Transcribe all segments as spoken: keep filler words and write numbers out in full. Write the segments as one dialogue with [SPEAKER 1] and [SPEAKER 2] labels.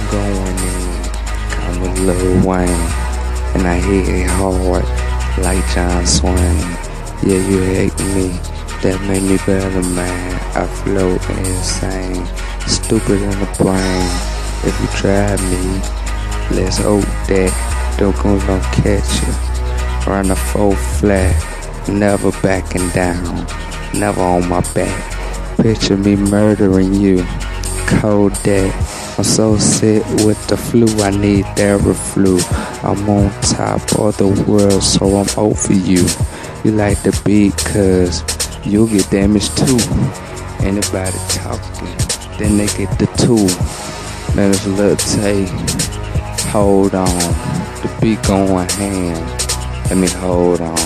[SPEAKER 1] going in, I'm a Lil Wayne, and I hit it hard like John Swain. Yeah, you hate me, that made me better, man. I flow insane, stupid in the brain. If you try me, let's hope that them gon' gon' catch you. Run a full flat, never backing down, never on my back. Picture me murdering you, Kodak. I'm so sick with the flu, I need Theraflu. I'm on top of the world, so I'm over you. You like the beat, cause you'll get damaged too. Anybody talking, then they get the tool. Then it's a little tape, hold on. The beat going hand, let me hold on.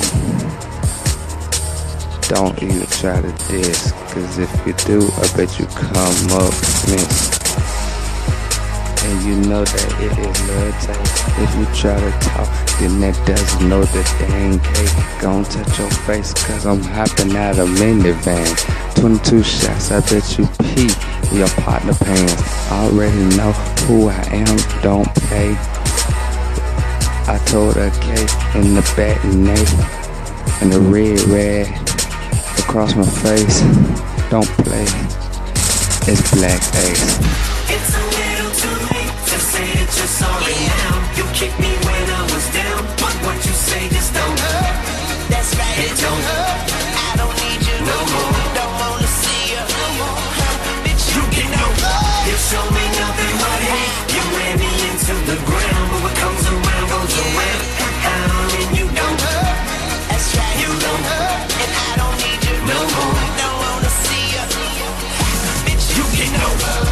[SPEAKER 1] Don't even try to diss, cause if you do, I bet you come up miss. And you know that it is love tape. If you try to talk, then that doesn't know that they ain't cake. Gon' touch your face, cause I'm hopping out of minivan. twenty-two shots, I bet you pee in your partner pants. I already know who I am, don't play. I told her cake in the back neck, and the red rag across my face. Don't play, it's Black Ace.
[SPEAKER 2] It's a little too late to say that you're sorry now. You kicked me when I was down, but what you say just don't hurt. That's right, it don't hurt. I don't need you no more. Don't wanna see you no more. Bitch, you get no love. You show me nothing but hate. You ran me into the ground, but what comes around goes around. And you don't hurt. That's right, you don't hurt. And I don't need you no more. Don't wanna see you. Bitch, you get no love.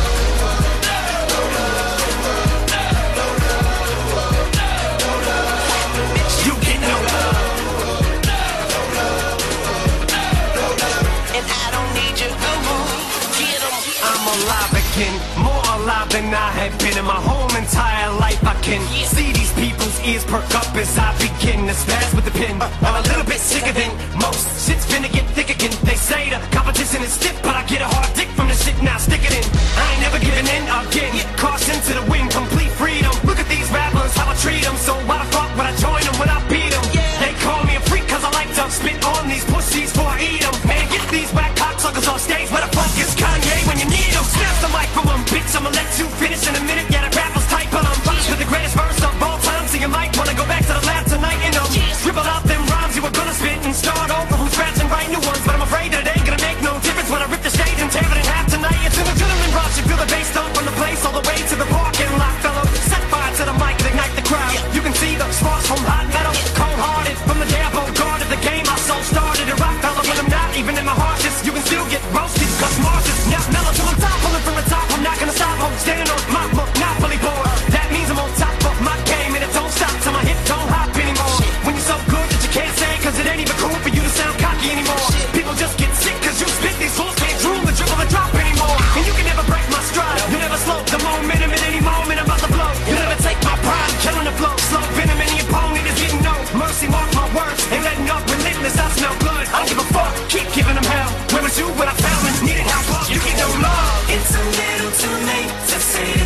[SPEAKER 2] More alive than I have been in my whole entire life. I can see these people's ears perk up as I begin to spaz with the pen. I'm a little bit sicker than most. Shit's finna get thick again. They say the competition is stiff, but I get a hard dick from the shit, now stick it in. I ain't never giving in again. Caution to the wind, complete freedom. Look at these rappers, how I treat them. So why the fuck would I join them when I beat them? They call me a freak cause I like to spit on these pussies before I eat them. Man, get these whack cocksuckers on stage. Where the fuck is Kanye when you need him? Snap the mic from him, bitch, I'ma let you finish in a minute. Yeah, that rapper's tight, but I'm finished with the greatest verse of all time. So you might wanna go back to the lab tonight and um, scribble out them rhymes you were gonna spit and start over from scratch and write new ones. But I'm afraid that it ain't gonna make no difference when I rip the stage and tear it in half tonight. It's an adrenaline rush, you feel the bass thump from the place all the way to the parking lot, fellow. Set fire to the mic and ignite the crowd. You can see the sparks from hot metal, cold-hearted from the day I guarded the game. I so started to rock, fellow, when I'm not even in my harshest. You can still get roasted, cause Mars is not mellow till I'm top, pulling from the top. I'm not gonna stop, I'm standing on my monopoly board. That means I'm on top of my game, and it don't stop till my hip don't hop anymore. When you're so good that you can't say, cause it ain't even cool for you to sound cocky anymore. People just get sick cause you spit these fools can't drool the dribble and drop anymore. And you can never break my stride, you never slow the momentum at any moment I'm about to blow. You never take my pride, killing the flow, slow venom and the opponent is getting no mercy. Mark my words, ain't letting up relentless, I smell blood. I don't give a fuck, keep giving them hell. Where was you when I found it? Needed help, you get no love. It's a little too late to say